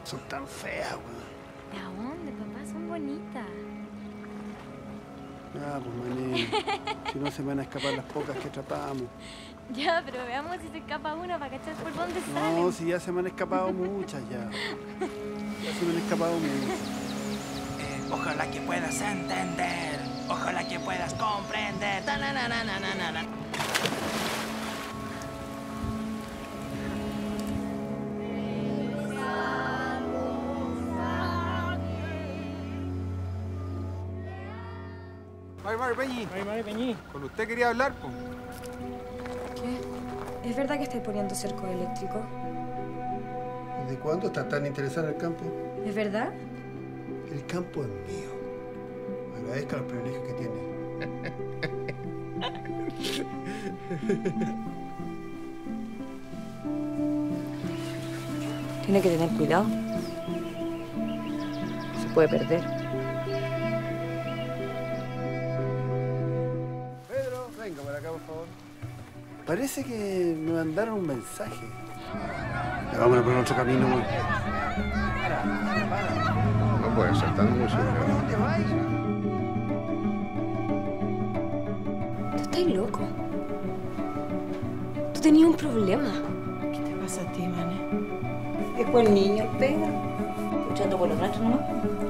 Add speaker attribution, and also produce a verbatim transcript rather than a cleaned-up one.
Speaker 1: Son tan feas, weón.
Speaker 2: ¿De dónde, papá? Son bonitas.
Speaker 1: Ya, pues, mané. Si no, se me van a escapar las pocas que atrapamos.
Speaker 2: Ya, pero veamos si se escapa una para cachar por dónde sale.
Speaker 1: No, si ya se me han escapado muchas, ya. Ya se me han escapado muchas.
Speaker 3: Eh, ojalá que puedas entender. Ojalá que puedas comprender. Ta na na na na na na.
Speaker 4: Mari, Mari, Peñi.
Speaker 5: Mari, Mari, Peñi.
Speaker 4: Con usted quería hablar, pues.
Speaker 6: ¿Qué? ¿Es verdad que estáis poniendo cerco eléctrico?
Speaker 1: ¿Desde cuándo estás tan interesada en el campo?
Speaker 6: ¿Es verdad?
Speaker 1: El campo es mío. Agradezca los privilegios que tiene.
Speaker 6: Tiene que tener cuidado. Se puede perder.
Speaker 1: Pedro, venga por acá, por favor. Parece que me mandaron un mensaje. Ya, vámonos por otro camino, güey.
Speaker 7: No puede ser tan música.
Speaker 1: ¿Dónde vas?
Speaker 6: Tú estás loco. Tú tenías un problema.
Speaker 8: ¿Qué te pasa a ti, Mané?
Speaker 6: Es buen niño, Pedro. Luchando por los rastros nomás.